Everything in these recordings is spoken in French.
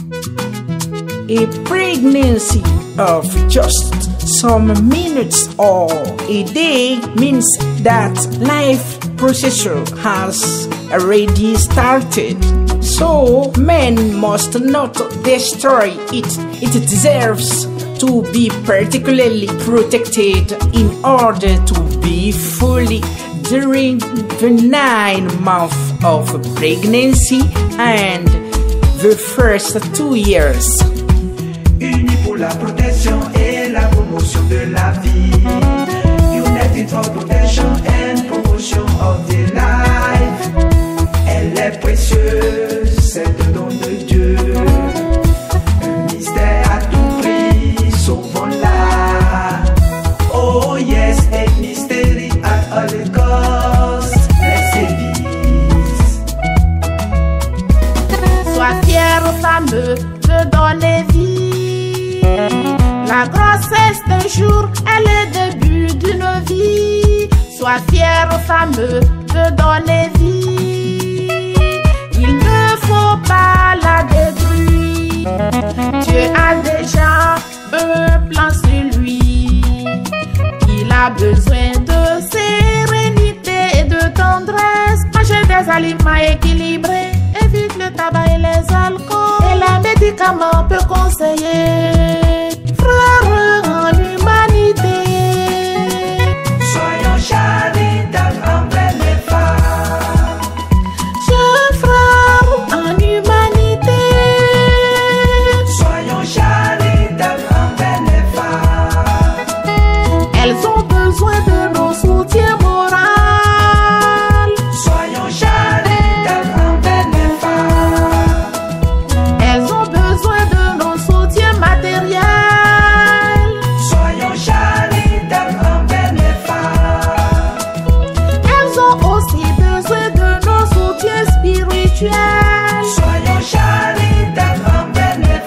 A pregnancy of just some minutes or a day means that life processor has already started. So men must not destroy it. It deserves to be particularly protected in order to be fully during the 9 months of pregnancy and the first 2 years. Unis pour la protection et la promotion de la vie. United for protection and promotion of the life. Elle est précieuse, c'est le don de Dieu. Un mystère à tout prix, sauvons-la. Oh yes, a mystery at all costs. Let's service. Sois fier, fameux, de donner vie. La grossesse d'un jour est le début d'une vie. Sois fier, fameux, de donner vie. Il ne faut pas la détruire. Dieu a déjà un plan sur lui. Il a besoin de sérénité et de tendresse. Manger des aliments équilibrés. Évite le tabac et les alcools. Et les médicaments peut conseiller. Frères en l'humanité. Soyons charitables envers les femmes. Jeunes frères en humanité. Soyons charitables envers les femmes. Elles ont besoin de nos soutiens moraux. Soyons charitables envers les femmes. Elles ont besoin de nos soutiens matériels. Soyons charitables envers les femmes. Elles ont aussi besoin de nos soutiens spirituels. Soyons charitables envers les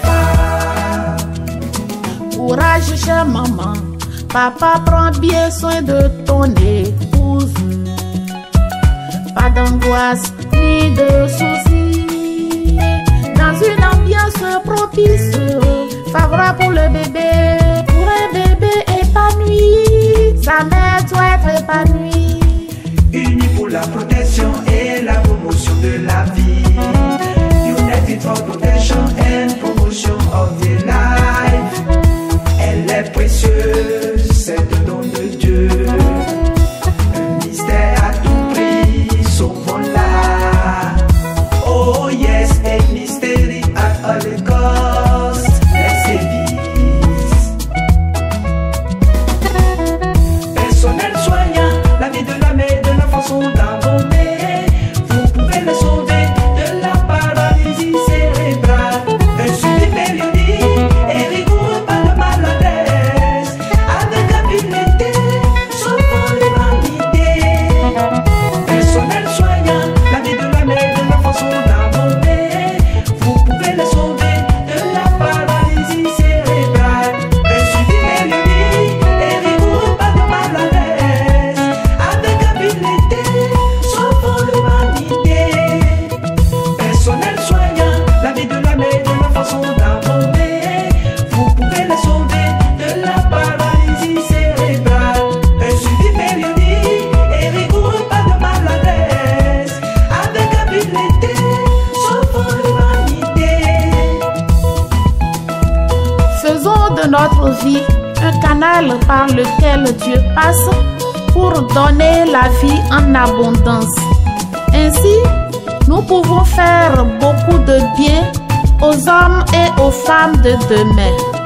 femmes. Courage, chère maman. Papa prend bien soin de ton épouse. Pas d'angoisse ni de soucis. Dans une ambiance propice, favorable pour le bébé. Pour un bébé épanoui, sa mère doit être épanouie. Unis pour la protection et la promotion de la vie. United for protection and promotion of the life. Elle est précieuse, c'est le don de Dieu. Un mystère à tout prix, sauvons-la. Oh yes, a mystery at all costs. Let's service. Personnel soignant, la vie de la mère de l'enfant sont abandonnés. Vous pouvez les sauver de la paralysie cérébrale. Un suivi périodique et rigoureux, pas de maladresse. Avec habileté, sauvons l'humanité. Personnel soignant, la vie de la mère de l'enfant sont abandonnés. Vous pouvez les sauver de la paralysie cérébrale. Un suivi périodique et rigoureux, pas de maladresse. Avec habileté, sauvons l'humanité. Personnel soignant, la vie de la mère de l'enfant sont abandonnés. Vous pouvez les sauver de la paralysie cérébrale. Un suivi périodique et rigoureux, pas de maladresse. Avec habileté, sauvons l'humanité. Faisons de notre vie un canal par lequel Dieu passe pour donner la vie en abondance. Ainsi, nous pouvons faire beaucoup de bien aux hommes et aux femmes de demain.